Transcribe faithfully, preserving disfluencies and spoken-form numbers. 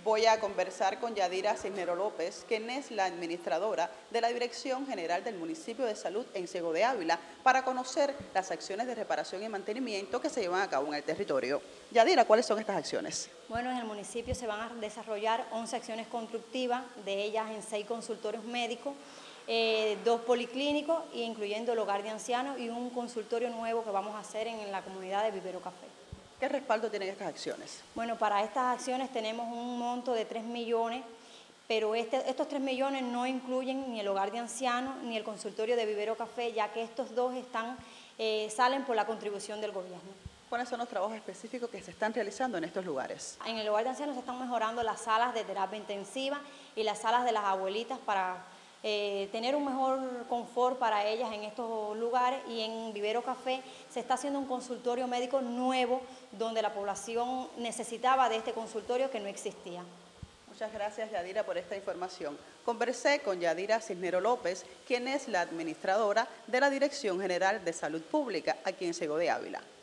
Voy a conversar con Yadira Cisneros López, quien es la administradora de la Dirección General del Municipio de Salud en Ciego de Ávila, para conocer las acciones de reparación y mantenimiento que se llevan a cabo en el territorio. Yadira, ¿cuáles son estas acciones? Bueno, en el municipio se van a desarrollar once acciones constructivas, de ellas en seis consultorios médicos, eh, dos policlínicos, incluyendo el hogar de ancianos y un consultorio nuevo que vamos a hacer en la comunidad de Vivero Café. ¿Qué respaldo tienen estas acciones? Bueno, para estas acciones tenemos un monto de tres millones, pero este, estos tres millones no incluyen ni el hogar de ancianos ni el consultorio de Vivero Café, ya que estos dos están, eh, salen por la contribución del gobierno. ¿Cuáles son los trabajos específicos que se están realizando en estos lugares? En el hogar de ancianos se están mejorando las salas de terapia intensiva y las salas de las abuelitas para eh, tener un mejor confort para ellas en estos lugares, y en Vivero Café se está haciendo un consultorio médico nuevo donde la población necesitaba de este consultorio que no existía. Muchas gracias, Yadira, por esta información. Conversé con Yadira Cisneros López, quien es la administradora de la Dirección General de Salud Pública aquí en Ciego de Ávila.